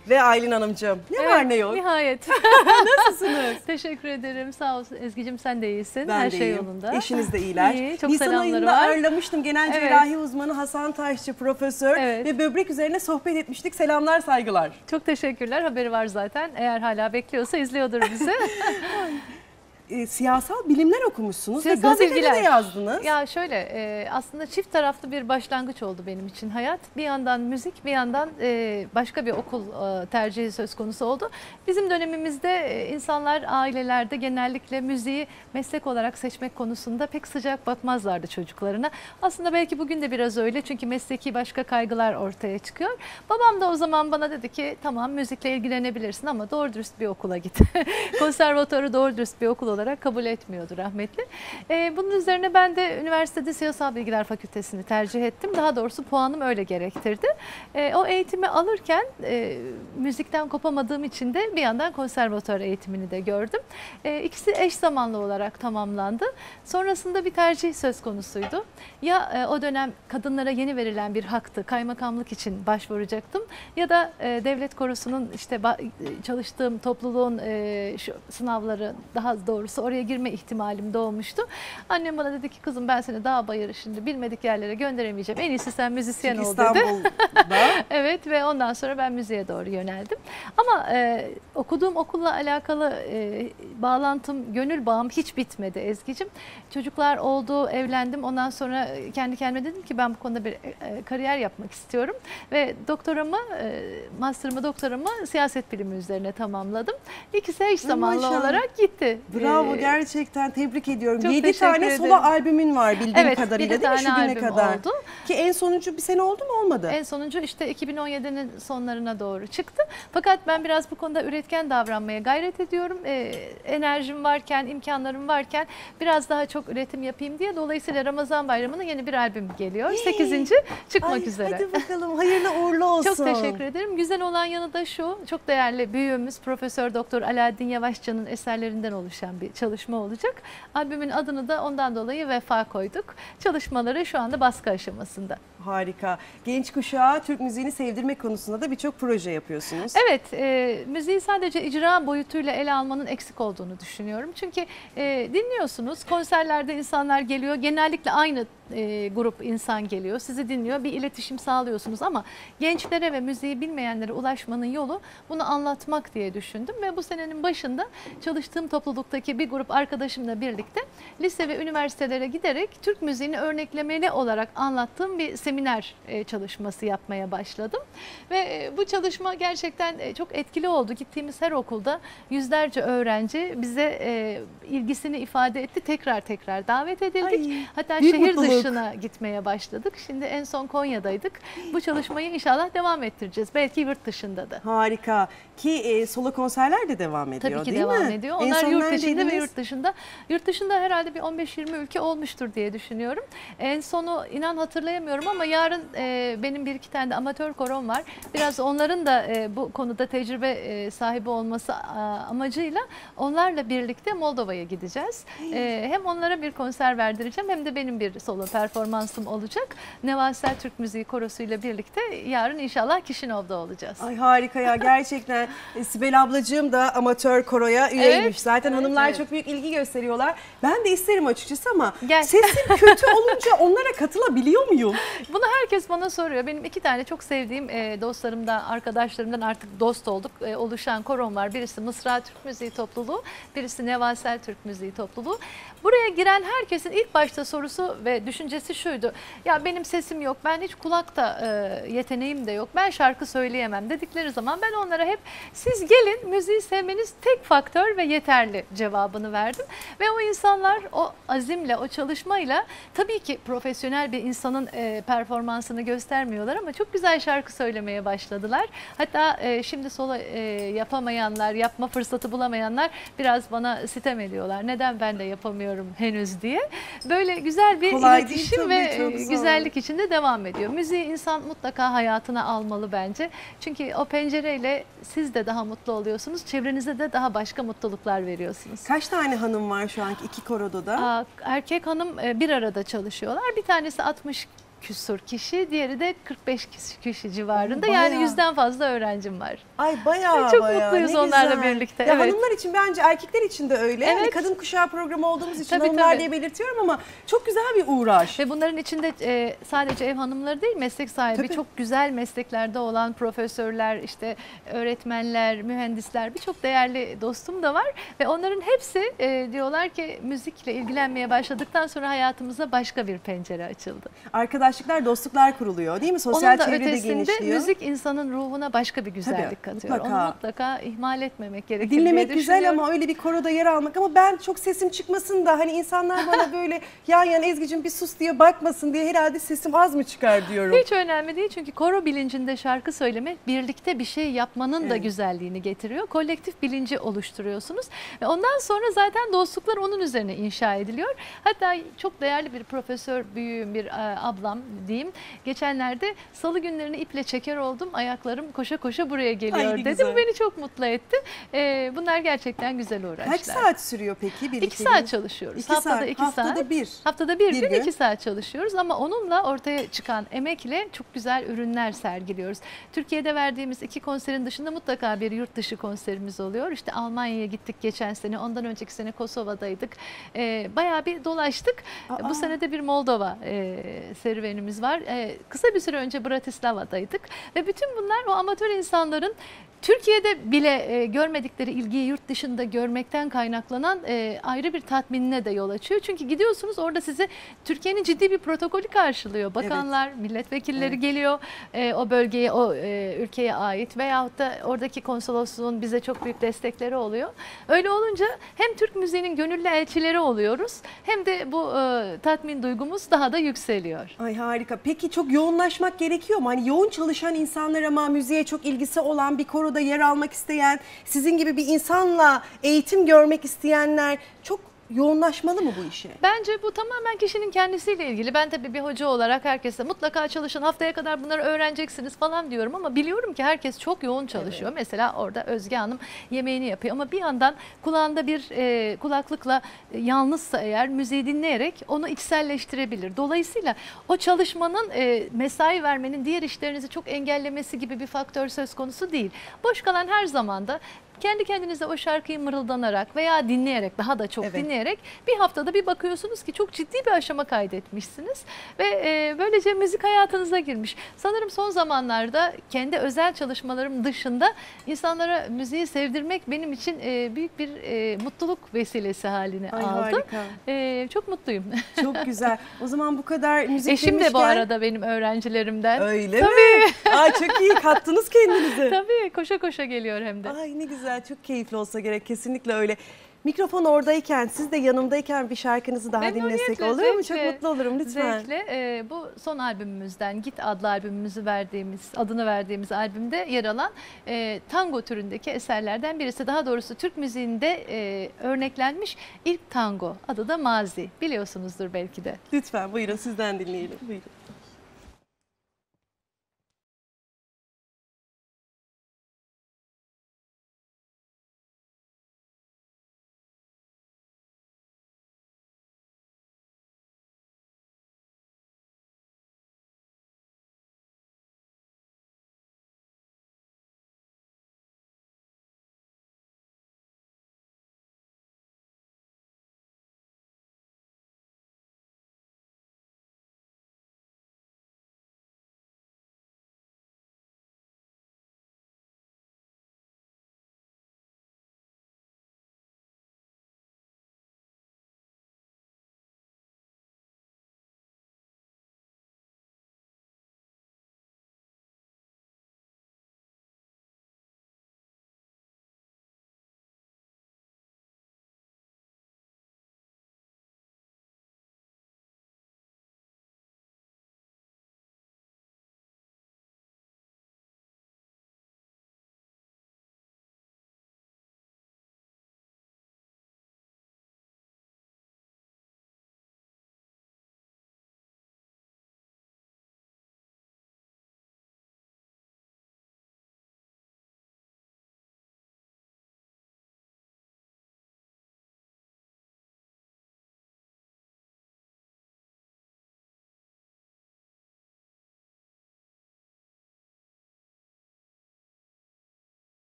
ve Aylin Hanımcığım. Ne var ne yok? Nihayet. Nasılsınız? Teşekkür ederim. Sağ olsun Ezgi'cim, sen de iyisin. Ben Her de şey iyiyim. yolunda. Eşiniz de iyiler. İyi, çok Nisan selamları ayında var. ağırlamıştım. Genel cerrahi uzmanı Hasan Taşçı profesör ve böbrek üzerine sohbet etmiştik. Selamlar, saygılar. Çok teşekkürler. Haberi var zaten. Eğer hala bekliyorsa izliyordur bizi. Siyasal bilimler okumuşsunuz Siyasal ve gazetede bilgiler. de yazdınız. Ya şöyle aslında çift taraflı bir başlangıç oldu benim için hayat. Bir yandan müzik, bir yandan başka bir okul tercihi söz konusu oldu. Bizim dönemimizde insanlar ailelerde genellikle müziği meslek olarak seçmek konusunda pek sıcak bakmazlardı çocuklarına. Aslında belki bugün de biraz öyle, çünkü mesleki başka kaygılar ortaya çıkıyor. Babam da o zaman bana dedi ki tamam, müzikle ilgilenebilirsin ama doğru dürüst bir okula git. Konservatuarı doğru dürüst bir okul olarak kabul etmiyordu rahmetli. Bunun üzerine ben de üniversitede Siyasal Bilgiler Fakültesini tercih ettim. Daha doğrusu puanım öyle gerektirdi. O eğitimi alırken müzikten kopamadığım için de bir yandan konservatuar eğitimini de gördüm. İkisi eş zamanlı olarak tamamlandı. Sonrasında bir tercih söz konusuydu. Ya o dönem kadınlara yeni verilen bir haktı, kaymakamlık için başvuracaktım. Ya da devlet korosunun işte çalıştığım topluluğun şu sınavları, daha doğrusu oraya girme ihtimalim doğmuştu. Annem bana dedi ki kızım, ben seni dağ bayırı şimdi bilmedik yerlere gönderemeyeceğim. En iyisi sen müzisyen ol dedi. İstanbul'da. Evet, ve ondan sonra ben müziğe doğru yöneldim. Ama okuduğum okulla alakalı bağlantım, gönül bağım hiç bitmedi Ezgi'cim. Çocuklar oldu, evlendim. Ondan sonra kendi kendime dedim ki ben bu konuda bir kariyer yapmak istiyorum. Ve master'ımı, doktoramı siyaset bilimi üzerine tamamladım. İkisi eş zamanlı olarak gitti. Bravo, gerçekten tebrik ediyorum. Çok 7 tane ederim. solo albümün var bildiğim kadarıyla, Evet, değil mi şu güne kadar? oldu. Ki en sonuncu bir sene oldu mu, olmadı? En sonuncu işte 2017'nin sonlarına doğru çıktı. Fakat ben biraz bu konuda üretken davranmaya gayret ediyorum. Enerjim varken, imkanlarım varken biraz daha çok üretim yapayım diye. Dolayısıyla Ramazan Bayramı'na yeni bir albüm geliyor. 8. çıkmak üzere. Hadi bakalım, hayırlı uğurlu olsun. Çok teşekkür ederim. Güzel olan yanı da şu, çok değerli büyüğümüz Profesör Doktor Alaaddin Yavaşcan'ın eserlerinden oluşan bir çalışma olacak. Albümün adını da ondan dolayı Vefa koyduk. Çalışmaları şu anda baskı aşamasında. Harika. Genç kuşağa Türk müziğini sevdirmek konusunda da birçok proje yapıyorsunuz. Evet, müziği sadece icra boyutuyla ele almanın eksik olduğunu düşünüyorum. Çünkü dinliyorsunuz, konserlerde insanlar geliyor, genellikle aynı grup insan geliyor, sizi dinliyor, bir iletişim sağlıyorsunuz ama gençlere ve müziği bilmeyenlere ulaşmanın yolu bunu anlatmak diye düşündüm ve bu senenin başında çalıştığım topluluktaki bir grup arkadaşımla birlikte lise ve üniversitelere giderek Türk müziğini örneklemeli olarak anlattığım bir seminer çalışması yapmaya başladım ve bu çalışma gerçekten çok etkili oldu. Gittiğimiz her okulda yüzlerce öğrenci bize ilgisini ifade etti, tekrar davet edildik. Hatta şehir dışına gitmeye başladık. Şimdi en son Konya'daydık. Bu çalışmayı inşallah devam ettireceğiz. Belki yurt dışında da. Harika. Ki solo konserler de devam ediyor, tabii ki değil mi? devam ediyor. Onlar yurt içinde ve yurt dışında. Yurt dışında herhalde bir 15-20 ülke olmuştur diye düşünüyorum. En sonu inan hatırlayamıyorum ama yarın benim bir iki tane de amatör korom var. Biraz onların da bu konuda tecrübe sahibi olması amacıyla onlarla birlikte Moldova'ya gideceğiz. Hem onlara bir konser verdireceğim hem de benim bir solo performansım olacak. Nevasel Türk Müziği Korosu ile birlikte yarın inşallah Kişinev'de olacağız. Ay harika ya, gerçekten. Sibel ablacığım da amatör koroya üyeymiş. Evet, Zaten hanımlar çok büyük ilgi gösteriyorlar. Ben de isterim açıkçası ama Gel. sesim kötü olunca onlara katılabiliyor muyum? Bunu herkes bana soruyor. Benim iki tane çok sevdiğim dostlarımdan, arkadaşlarımdan artık dost olduk. Oluşan korom var. Birisi Mısra Türk Müziği Topluluğu, birisi Nevasel Türk Müziği Topluluğu. Buraya giren herkesin ilk başta sorusu ve düşüncesi şuydu: ya benim sesim yok, ben hiç kulakta yeteneğim de yok, ben şarkı söyleyemem dedikleri zaman ben onlara hep siz gelin, müziği sevmeniz tek faktör ve yeterli cevabını verdim. Ve o insanlar o azimle, o çalışmayla, tabii ki profesyonel bir insanın performansını göstermiyorlar ama çok güzel şarkı söylemeye başladılar. Hatta şimdi solo yapamayanlar, yapma fırsatı bulamayanlar biraz bana sitem ediyorlar. Neden ben de yapamıyorum henüz diye. Böyle güzel bir iletişim ve güzellik içinde devam ediyor. Müziği insan mutlaka hayatına almalı bence. Çünkü o pencereyle siz de daha mutlu oluyorsunuz. Çevrenize de daha başka mutluluklar veriyorsunuz. Kaç tane hanım var şu anki iki koroda da? Erkek hanım bir arada çalışıyorlar. Bir tanesi 60 küsur kişi, diğeri de 45 kişi civarında. Bayağı. Yani 100'den fazla öğrencim var. Ay bayağı Çok bayağı. mutluyuz Ne onlarla güzel. birlikte. Ya Evet. hanımlar için bence erkekler için de öyle. Evet. Yani kadın kuşağı programı olduğumuz için Tabii, hanımlar tabii. diye belirtiyorum ama çok güzel bir uğraş. Ve bunların içinde sadece ev hanımları değil, meslek sahibi Tabii. çok güzel mesleklerde olan profesörler, işte öğretmenler, mühendisler, birçok değerli dostum da var. Ve onların hepsi diyorlar ki müzikle ilgilenmeye başladıktan sonra hayatımıza başka bir pencere açıldı. Arkadaşlıklar, dostluklar kuruluyor değil mi? Sosyal Onun da çevre de ötesinde genişliyor. müzik insanın ruhuna başka bir güzellik Tabii, katıyor. mutlaka. Onu mutlaka ihmal etmemek gerekir diye Dinlemek güzel düşünüyorum. ama öyle bir koroda yer almak, ama ben çok sesim çıkmasın da hani insanlar bana böyle yan yana Ezgi'cim bir sus diye bakmasın diye herhalde sesim az mı çıkar diyorum. Hiç önemli değil, çünkü koro bilincinde şarkı söylemek birlikte bir şey yapmanın da Evet. güzelliğini getiriyor. Kolektif bilinci oluşturuyorsunuz ve ondan sonra zaten dostluklar onun üzerine inşa ediliyor. Hatta çok değerli bir profesör, büyüğüm bir ablam diyeyim, geçenlerde salı günlerini iple çeker oldum, ayaklarım koşa koşa buraya geliyor Ay, ne dedi. güzel. Bu beni çok mutlu etti. Bunlar gerçekten güzel uğraşlar. Kaç saat sürüyor peki? 2 saat çalışıyoruz. 2 saat. Haftada 2 saat. Haftada bir. Haftada bir Bir gün gün. 2 saat çalışıyoruz ama onunla ortaya çıkan emekle çok güzel ürünler sergiliyoruz. Türkiye'de verdiğimiz 2 konserin dışında mutlaka bir yurt dışı konserimiz oluyor. İşte Almanya'ya gittik geçen sene, ondan önceki sene Kosova'daydık. Bayağı bir dolaştık. Aa. Bu sene de bir Moldova serüvenimiz var. Kısa bir süre önce Bratislava'daydık ve bütün bunlar o amatör insanların Türkiye'de bile görmedikleri ilgiyi yurt dışında görmekten kaynaklanan ayrı bir tatminine de yol açıyor. Çünkü gidiyorsunuz, orada sizi Türkiye'nin ciddi bir protokolü karşılıyor. Bakanlar, milletvekilleri geliyor o bölgeye, o ülkeye ait, veyahut da oradaki konsolosluğun bize çok büyük destekleri oluyor. Öyle olunca hem Türk müziğinin gönüllü elçileri oluyoruz, hem de bu tatmin duygumuz daha da yükseliyor. Ay harika. Peki çok yoğunlaşmak gerekiyor mu? Hani yoğun çalışan insanlar ama müziğe çok ilgisi olan, bir koroda yer almak isteyen, sizin gibi bir insanla eğitim görmek isteyenler çok yoğunlaşmalı mı bu işe? Bence bu tamamen kişinin kendisiyle ilgili. Ben tabii bir hoca olarak herkese mutlaka çalışın, haftaya kadar bunları öğreneceksiniz falan diyorum ama biliyorum ki herkes çok yoğun çalışıyor. Evet. Mesela orada Özge Hanım yemeğini yapıyor ama bir yandan kulağında bir kulaklıkla yalnızsa eğer müziği dinleyerek onu içselleştirebilir. Dolayısıyla o çalışmanın mesai vermenin diğer işlerinizi çok engellemesi gibi bir faktör söz konusu değil. Boş kalan her zamanda kendi kendinize o şarkıyı mırıldanarak veya dinleyerek, daha da çok dinleyerek bir haftada bir bakıyorsunuz ki çok ciddi bir aşama kaydetmişsiniz ve böylece müzik hayatınıza girmiş. Sanırım son zamanlarda kendi özel çalışmalarım dışında insanlara müziği sevdirmek benim için büyük bir mutluluk vesilesi haline aldı. Harika. Çok mutluyum. Çok güzel. O zaman bu kadar müzik Eşim demişken... de bu arada benim öğrencilerimden. Öyle Tabii. mi? Ay çok iyi, kattınız kendinizi. Tabii, koşa koşa geliyor hem de. Ay ne güzel, çok keyifli olsa gerek, kesinlikle öyle. Mikrofon oradayken, siz de yanımdayken bir şarkınızı daha dinlesek olur mu? Çok mutlu olurum lütfen. Zevkle. Bu son albümümüzden, Git adlı albümümüzü adını verdiğimiz albümde yer alan tango türündeki eserlerden birisi. Daha doğrusu Türk müziğinde örneklenmiş ilk tango. Adı da Mazi. Biliyorsunuzdur belki de. Lütfen buyurun, sizden dinleyelim. Buyurun.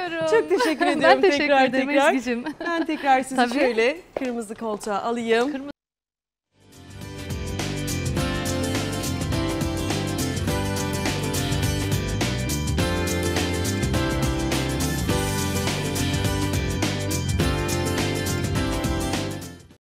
ediyorum. Çok teşekkür ediyorum. Ben teşekkür ederim Ezgi'cim. Ben tekrar sizi Tabii. şöyle kırmızı koltuğa alayım.